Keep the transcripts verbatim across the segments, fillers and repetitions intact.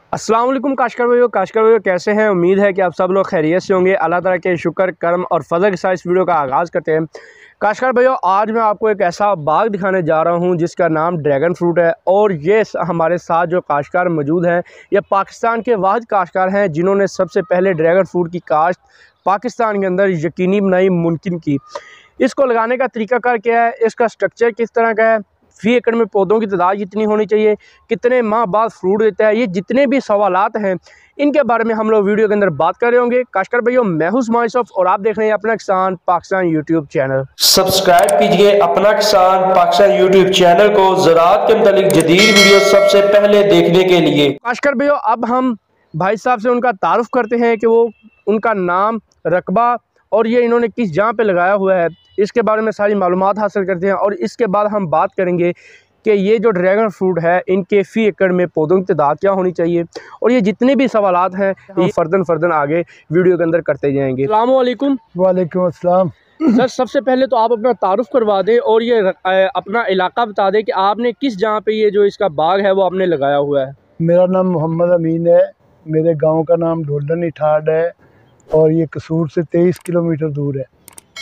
अस्सलाम वालेकुम काशकर भाइयों काशकर भाइयों कैसे हैं। उम्मीद है कि आप सब लोग खैरियत से होंगे। अल्लाह ताला के शुक्र करम और फजल के साथ इस वीडियो का आगाज़ करते हैं। काशकर भाइयों आज मैं आपको एक ऐसा बाग दिखाने जा रहा हूं जिसका नाम ड्रैगन फ्रूट है और ये हमारे साथ जो काश्तकार मौजूद हैं ये पाकिस्तान के वाहिद काश्तकार हैं जिन्होंने सबसे पहले ड्रैगन फ्रूट की काश्त पाकिस्तान के अंदर यकीनी बनाई, मुमकिन की। इसको लगाने का तरीकाकार क्या है, इसका स्ट्रक्चर किस तरह का है, फी एकड़ में पौधों की तादाद कितनी होनी चाहिए, कितने माह बाद फ्रूट देता है, ये जितने भी सवालात हैं इनके बारे में हम लोग वीडियो के अंदर बात कर रहे होंगे। काश्तकार भाइयों मैं हूं उस्मान यूसुफ और आप देख रहे हैं अपना किसान पाकिस्तान यूट्यूब चैनल। सब्सक्राइब कीजिए अपना किसान पाकिस्तान यूट्यूब चैनल को ज़राअत के मुतालिक जदीद वीडियो सबसे पहले देखने के लिए। काश्तकार भाइयों अब हम भाई साहब से उनका तारुफ करते हैं कि वो उनका नाम, रकबा और ये इन्होंने किस जहाँ पे लगाया हुआ है इसके बारे में सारी मालूमात हासिल करते हैं और इसके बाद हम बात करेंगे कि ये जो ड्रैगन फ्रूट है इनके फ़ी एकड़ में पौधों की तादाद क्या होनी चाहिए और ये जितने भी सवालात हैं हम फर्दन फर्दन आगे वीडियो के अंदर करते जाएंगे। अस्सलाम वालेकुम। वालेकुम अस्सलाम। सर सबसे पहले तो आप अपना तारुफ करवा दें और ये अपना इलाका बता दें कि आपने किस जहाँ पे ये जो इसका बाग है वो आपने लगाया हुआ है। मेरा नाम मोहम्मद अमीन है, मेरे गांव का नाम ढोलन इठाड है और ये कसूर से तेईस किलोमीटर दूर है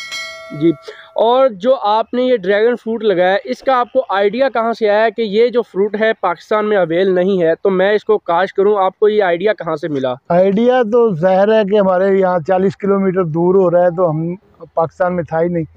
जी। और जो आपने ये ड्रैगन फ्रूट लगाया है इसका आपको आइडिया कहाँ से आया कि ये जो फ्रूट है पाकिस्तान में अवेल नहीं है तो मैं इसको काश करूँ, आपको ये आइडिया कहाँ से मिला? आइडिया तो ज़ाहिर है कि हमारे यहाँ चालीस किलोमीटर दूर हो रहा है तो हम पाकिस्तान में था ही नहीं।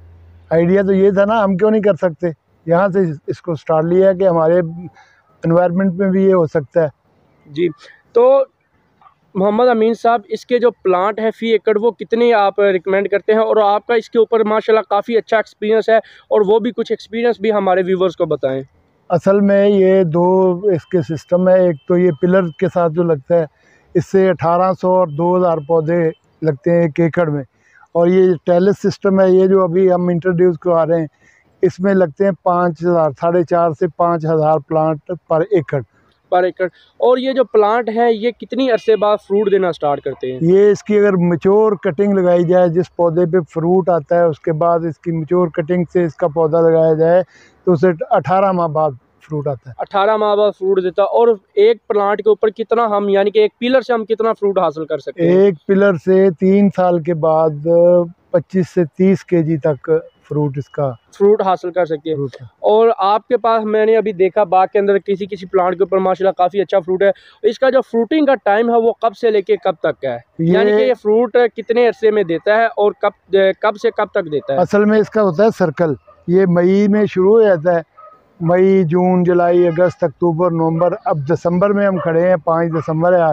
आइडिया तो ये था ना, हम क्यों नहीं कर सकते, यहाँ से इसको स्टार्ट लिया कि हमारे एनवायरनमेंट में भी ये हो सकता है जी। तो मोहम्मद अमीन साहब इसके जो प्लांट है फ़ी एकड़ वो कितने आप रिकमेंड करते हैं और आपका इसके ऊपर माशाल्लाह काफ़ी अच्छा एक्सपीरियंस है और वो भी कुछ एक्सपीरियंस भी हमारे व्यूवर्स को बताएं। असल में ये दो इसके सिस्टम है, एक तो ये पिलर के साथ जो लगता है इससे अठारह सौ और दो हज़ार पौधे लगते हैं एक एकड़ में, और ये टेरेस सिस्टम है ये जो अभी हम इंट्रोड्यूस करवा रहे हैं इसमें लगते हैं पाँच हज़ार साढ़े चार से पाँच हज़ार प्लांट पर एकड़ पर एकड़। और ये जो प्लांट है ये कितनी अरसे बाद फ्रूट देना स्टार्ट करते हैं? ये इसकी अगर मैच्योर कटिंग लगाई जाए, जिस पौधे पे फ्रूट आता है उसके बाद इसकी मैच्योर कटिंग से इसका पौधा लगाया जाए तो उसे अठारह माह बाद फ्रूट आता है। अठारह माह बाद फ्रूट देता है। और एक प्लांट के ऊपर कितना हम यानी कि एक पिलर से हम कितना फ्रूट हासिल कर सकते हैं? एक पिलर से तीन साल के बाद पच्चीस से तीस केजी तक फ्रूट इसका फ्रूट हासिल कर सकते हैं। और आपके पास मैंने अभी देखा बाग के अंदर किसी किसी प्लांट के ऊपर माशाल्लाह काफ़ी अच्छा फ्रूट है। इसका जो फ्रूटिंग का टाइम है वो कब से लेके कब तक का है, यानी कि ये फ्रूट कितने अरसे में देता है और कब कब से कब तक देता है? असल में इसका होता है सर्कल, ये मई में शुरू हो जाता है, मई जून जुलाई अगस्त अक्टूबर नवंबर, अब दिसंबर में हम खड़े हैं, पाँच दिसंबर है आज,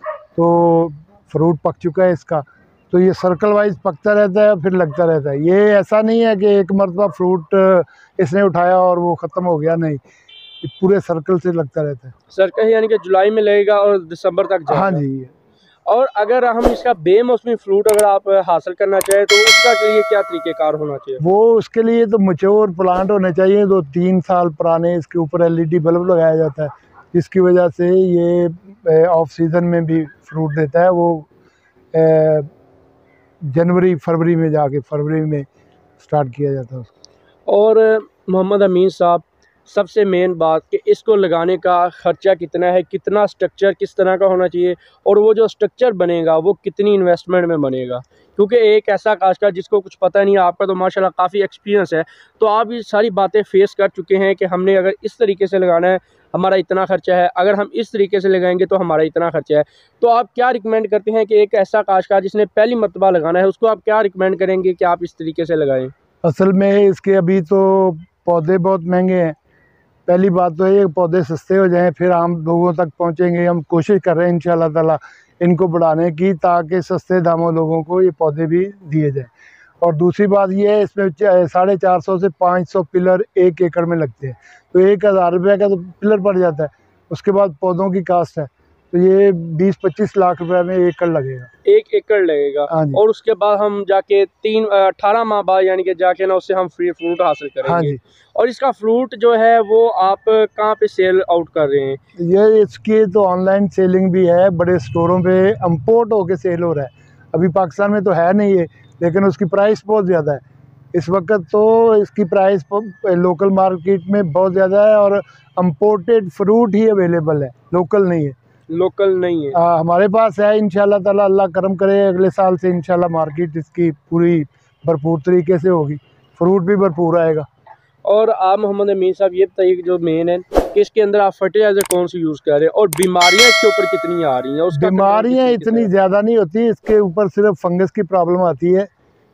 तो फ्रूट पक चुका है इसका। तो ये सर्कल वाइज पकता रहता है फिर लगता रहता है। ये ऐसा नहीं है कि एक मरतबा फ्रूट इसने उठाया और वो ख़त्म हो गया, नहीं, ये पूरे सर्कल से लगता रहता है। सर्कल यानी कि जुलाई में लगेगा और दिसंबर तक जाएगा। हाँ जी। और अगर हम इसका बेमौसमी फ्रूट अगर आप हासिल करना चाहें तो उसका के लिए क्या तरीक़ेकार होना चाहिए? वो उसके लिए तो मैच्योर प्लांट होने चाहिए, दो तीन साल पुराने, इसके ऊपर एल ई डी बल्ब लगाया जाता है जिसकी वजह से ये ऑफ सीज़न में भी फ्रूट देता है। वो ए, जनवरी फरवरी में जाके फरवरी में स्टार्ट किया जाता है उसको। और मोहम्मद अमीन साहब सबसे मेन बात कि इसको लगाने का ख़र्चा कितना है, कितना स्ट्रक्चर किस तरह का होना चाहिए और वो जो स्ट्रक्चर बनेगा वो कितनी इन्वेस्टमेंट में बनेगा, क्योंकि एक ऐसा काश्तकार जिसको कुछ पता नहीं है, आपका तो माशाल्लाह काफ़ी एक्सपीरियंस है तो आप ये सारी बातें फेस कर चुके हैं कि हमने अगर इस तरीके से लगाना है हमारा इतना खर्चा है, अगर हम इस तरीके से लगाएंगे तो हमारा इतना खर्चा है। तो आप क्या रिकमेंड करते हैं कि एक ऐसा काश्तकार जिसने पहली मरतबा लगाना है उसको आप क्या रिकमेंड करेंगे कि आप इस तरीके से लगाएं? असल में इसके अभी तो पौधे बहुत महंगे हैं, पहली बात तो ये पौधे सस्ते हो जाएं फिर आम लोगों तक पहुंचेंगे। हम कोशिश कर रहे हैं इंशाल्लाह ताला इनको बढ़ाने की ताकि सस्ते दामों लोगों को ये पौधे भी दिए जाएं। और दूसरी बात ये है इसमें साढ़े चार सौ से पाँच सौ पिलर एक एकड़ में लगते हैं तो एक हज़ार रुपये का तो पिलर पड़ जाता है, उसके बाद पौधों की कास्ट है तो ये बीस पच्चीस लाख रुपए में एकड़ लगेगा, एक एकड़ लगेगा। और उसके बाद हम जाके तीन अठारह माह बाद यानी कि जाके ना उससे हम फ्री फ्रूट हासिल करेंगे। हाँ जी। और इसका फ्रूट जो है वो आप कहाँ पे सेल आउट कर रहे हैं? ये इसकी तो ऑनलाइन सेलिंग भी है, बड़े स्टोरों पे इम्पोर्ट होके सेल हो रहा है, अभी पाकिस्तान में तो है नहीं है लेकिन उसकी प्राइस बहुत ज़्यादा है इस वक्त, तो इसकी प्राइस लोकल मार्केट में बहुत ज़्यादा है और इम्पोर्टेड फ्रूट ही अवेलेबल है, लोकल नहीं है। लोकल नहीं है। आ, हमारे पास है इंशाल्लाह ताला, अल्लाह करम करे अगले साल से इंशाल्लाह मार्केट इसकी पूरी भरपूर तरीके से होगी, फ्रूट भी भरपूर आएगा। और आप मोहम्मद अमीन साहब ये बताइए जो मेन है कि इसके अंदर आप फर्टिलाइजर कौन सी यूज़ कर रहे हैं और बीमारियां इसके ऊपर कितनी आ रही हैं? उसका बीमारियां इतनी ज़्यादा नहीं होती, इसके ऊपर सिर्फ फंगस की प्रॉब्लम आती है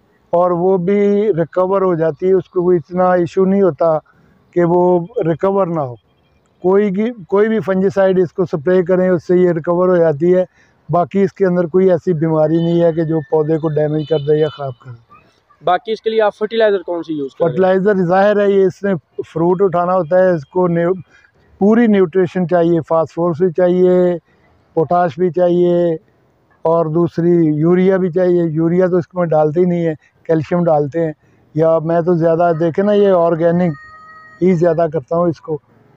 और वो भी रिकवर हो जाती है, उसको कोई इतना इशू नहीं होता कि वो रिकवर ना हो। कोई की कोई भी फंजीसाइड इसको स्प्रे करें उससे ये रिकवर हो जाती है। बाकी इसके अंदर कोई ऐसी बीमारी नहीं है कि जो पौधे को डैमेज कर दे या ख़राब कर दे। बाकी इसके लिए आप फर्टिलाइज़र कौन सी यूज़ कर रहे हैं? फर्टिलाइज़र ज़ाहिर है ये इसमें फ्रूट उठाना होता है, इसको न्यू पूरी न्यूट्रिशन चाहिए, फास्फोरस भी चाहिए, पोटाश भी चाहिए और दूसरी यूरिया भी चाहिए। यूरिया तो इसमें डालते ही नहीं है, कैल्शियम डालते हैं, या मैं तो ज़्यादा देखे ना ये ऑर्गेनिक ही ज़्यादा करता हूँ इसको।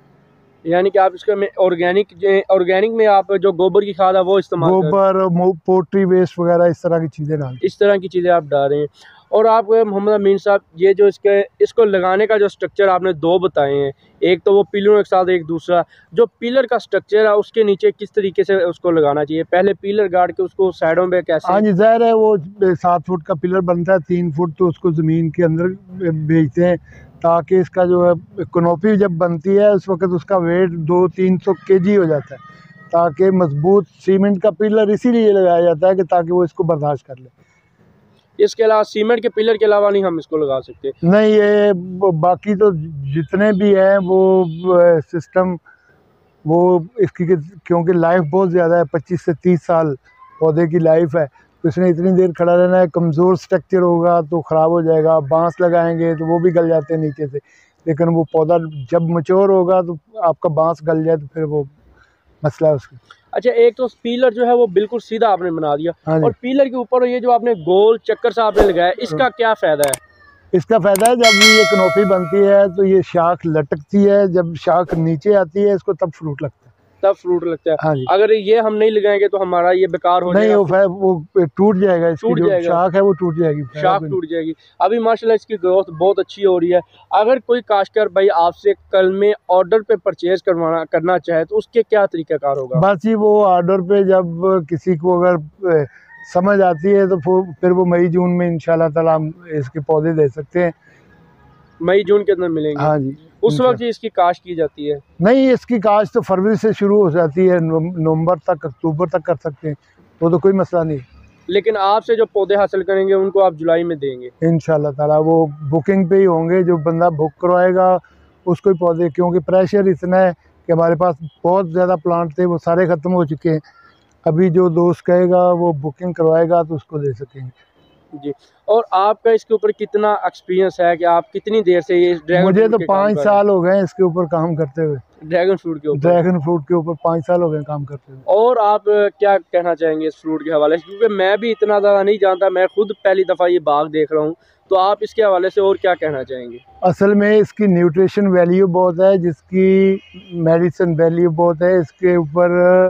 यानी कि आप इसका में ऑर्गेनिक ऑर्गेनिक में आप जो गोबर की खाद है वो इस्तेमाल गोबर, पोल्ट्री वेस्ट वगैरह इस तरह की चीज़ें डाल इस तरह की चीज़ें आप डाल रहे हैं। और आप मोहम्मद अमीन साहब ये जो इसके इसको लगाने का जो स्ट्रक्चर आपने दो बताए हैं, एक तो वो पिलरों के साथ, एक दूसरा जो पिलर का स्ट्रक्चर है उसके नीचे किस तरीके से उसको लगाना चाहिए? पहले पिलर गाड़ के उसको साइडों में कैसे? हाँ जी, ज़ाहिर है वो सात फुट का पिलर बनता है, तीन फुट तो उसको ज़मीन के अंदर भेजते हैं ताकि इसका जो है कनोपी जब बनती है उस वक्त उसका वेट दो तीन सौ के जी हो जाता है, ताकि मजबूत सीमेंट का पिलर इसीलिए लगाया जाता है कि ताकि वो इसको बर्दाश्त कर ले। इसके अलावा सीमेंट के पिलर के अलावा नहीं हम इसको लगा सकते? नहीं, ये बाकी तो जितने भी हैं वो सिस्टम वो इसकी क्योंकि लाइफ बहुत ज़्यादा है, पच्चीस से तीस साल पौधे की लाइफ है, तो इसने इतनी देर खड़ा रहना है। कमज़ोर स्ट्रक्चर होगा तो ख़राब हो जाएगा, बांस लगाएंगे तो वो भी गल जाते हैं नीचे से, लेकिन वो पौधा जब मैच्योर होगा तो आपका बांस गल जाए तो फिर वो मसला है उसका। अच्छा, एक तो पीलर जो है वो बिल्कुल सीधा आपने बना दिया, हाँ और पीलर के ऊपर ये जो आपने गोल चक्कर सा आपने लगाया, इसका क्या फ़ायदा है? इसका फ़ायदा है जब ये कनोपी बनती है तो ये शाख लटकती है, जब शाख नीचे आती है इसको तब फ्रूट लगता है, तब फ्रूट लगता है। हाँ जी। अगर ये हम नहीं लगाएंगे तो हमारा ये बेकार हो नहीं, जाएगा, वो वो टूट जाएगा, इसकी जो शाख है वो टूट जाएगी, शाख टूट जाएगी। अभी माशाल्लाह इसकी ग्रोथ बहुत अच्छी हो रही है। अगर कोई काश्तकार भाई आपसे कल में ऑर्डर पे परचेज करवाना करना चाहे तो उसके क्या तरीकाकार होगा? बस जी वो ऑर्डर पे जब किसी को अगर समझ आती है तो फिर वो मई जून में इंशाल्लाह ताला हम इसके पौधे दे सकते हैं। मई जून के अंदर मिलेंगे? हाँ जी। उस वक्त ही इसकी काश्त की जाती है? नहीं, इसकी काश्त तो फरवरी से शुरू हो जाती है, नवंबर तक, अक्टूबर तक कर सकते हैं, वो तो कोई मसला नहीं। लेकिन आपसे जो पौधे हासिल करेंगे उनको आप जुलाई में देंगे इंशाल्लाह ताला? वो बुकिंग पे ही होंगे, जो बंदा बुक करवाएगा उसको ही पौधे, क्योंकि प्रेशर इतना है कि हमारे पास बहुत ज़्यादा प्लांट थे, वो सारे ख़त्म हो चुके हैं। अभी जो दोस्त कहेगा वो बुकिंग करवाएगा तो उसको दे सकेंगे जी। और आपका इसके ऊपर कितना एक्सपीरियंस है कि आप कितनी देर से ये ड्रैगन? मुझे तो पाँच साल हो गए इसके ऊपर काम करते हुए, ड्रैगन फ्रूट के ऊपर। ड्रैगन फ्रूट के ऊपर पाँच साल हो गए काम करते हुए। और आप क्या कहना चाहेंगे इस फ्रूट के हवाले से? क्योंकि मैं भी इतना ज़्यादा नहीं जानता, मैं खुद पहली दफ़ा ये बाग देख रहा हूँ, तो आप इसके हवाले से और क्या कहना चाहेंगे? असल में इसकी न्यूट्रिशन वैल्यू बहुत है, जिसकी मेडिसिन वैल्यू बहुत है। इसके ऊपर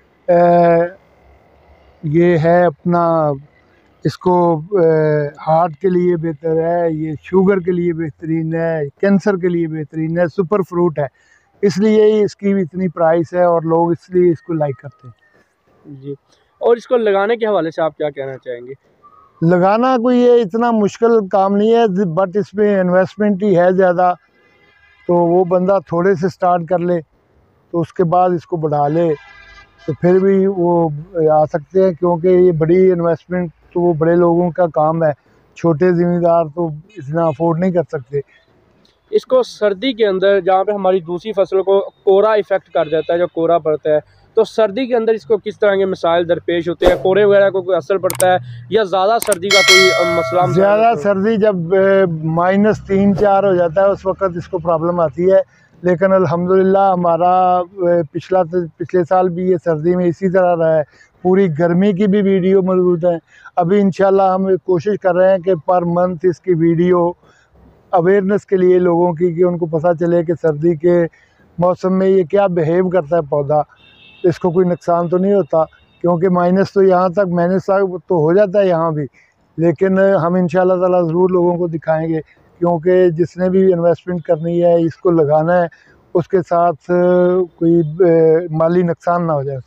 ये है अपना, इसको हार्ट के लिए बेहतर है, ये शुगर के लिए बेहतरीन है, कैंसर के लिए बेहतरीन है, सुपर फ्रूट है, इसलिए इसकी भी इतनी प्राइस है और लोग इसलिए इसको लाइक करते हैं जी। और इसको लगाने के हवाले से आप क्या कहना चाहेंगे? लगाना कोई ये इतना मुश्किल काम नहीं है, बट इसमें इन्वेस्टमेंट ही है ज़्यादा, तो वो बंदा थोड़े से स्टार्ट कर ले तो उसके बाद इसको बढ़ा ले तो फिर भी वो आ सकते हैं, क्योंकि ये बड़ी इन्वेस्टमेंट तो वो बड़े लोगों का काम है, छोटे ज़मींदार तो इतना अफोर्ड नहीं कर सकते। इसको सर्दी के अंदर जहाँ पे हमारी दूसरी फसलों को कोरा इफ़ेक्ट कर जाता है, जो कोरा पड़ता है, तो सर्दी के अंदर इसको किस तरह के मसाइल दरपेश होते हैं? कोरे वगैरह को कोई असर पड़ता है या ज़्यादा सर्दी का कोई मसला? ज़्यादा सर्दी जब माइनस तीन चार हो जाता है उस वक़्त इसको प्रॉब्लम आती है, लेकिन अल्हम्दुलिल्लाह हमारा पिछला पिछले साल भी ये सर्दी में इसी तरह रहा है। पूरी गर्मी की भी वीडियो मौजूद है। अभी इंशाल्लाह हम कोशिश कर रहे हैं कि पर मंथ इसकी वीडियो अवेयरनेस के लिए लोगों की, कि उनको पता चले कि सर्दी के मौसम में ये क्या बिहेव करता है पौधा, इसको कोई नुकसान तो नहीं होता, क्योंकि माइनस तो यहाँ तक माइनस तक तो हो जाता है यहाँ भी, लेकिन हम इंशाल्लाह ताला ज़रूर लोगों को दिखाएंगे, क्योंकि जिसने भी इन्वेस्टमेंट करनी है, इसको लगाना है, उसके साथ कोई माली नुकसान ना हो जाए उसका।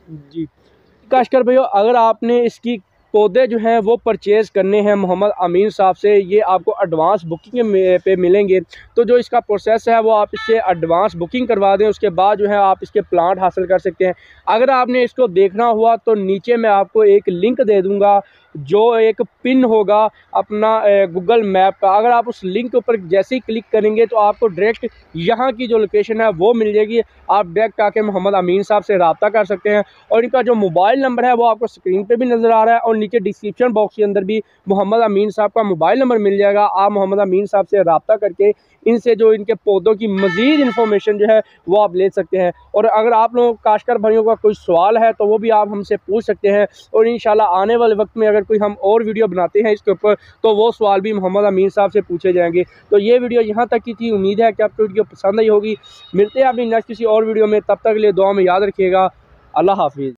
जी काशकार भैया, अगर आपने इसकी पौधे जो हैं वो परचेज़ करने हैं मोहम्मद अमीन साहब से, ये आपको एडवांस बुकिंग पे मिलेंगे। तो जो इसका प्रोसेस है वो आप इससे एडवांस बुकिंग करवा दें, उसके बाद जो है आप इसके प्लांट हासिल कर सकते हैं। अगर आपने इसको देखना हुआ तो नीचे मैं आपको एक लिंक दे दूँगा, जो एक पिन होगा अपना गूगल मैप का। अगर आप उस लिंक के ऊपर जैसे ही क्लिक करेंगे तो आपको डायरेक्ट यहाँ की जो लोकेशन है वो मिल जाएगी। आप डायरेक्ट आके मोहम्मद अमीन साहब से रब्ता कर सकते हैं, और इनका जो मोबाइल नंबर है वो आपको स्क्रीन पे भी नज़र आ रहा है, और नीचे डिस्क्रिप्शन बॉक्स के अंदर भी मोहम्मद अमीन साहब का मोबाइल नंबर मिल जाएगा। आप मोहम्मद अमीन साहब से रब्ता करके इनसे जो इनके पौधों की मज़ीद इन्फॉर्मेशन जो है वो आप ले सकते हैं। और अगर आप लोगों काश्तकार भाइयों का कोई सवाल है तो वो भी आप हमसे पूछ सकते हैं, और इंशाल्लाह आने वाले वक्त में अगर कोई हम और वीडियो बनाते हैं इसके ऊपर तो वो सवाल भी मोहम्मद अमीन साहब से पूछे जाएंगे। तो ये वीडियो यहाँ तक की थी, उम्मीद है कि आपको वीडियो पसंद आई होगी। मिलते हैं अपनी नेक्स्ट किसी और वीडियो में, तब तक के लिए दुआ में याद रखिएगा। अल्लाह हाफिज़।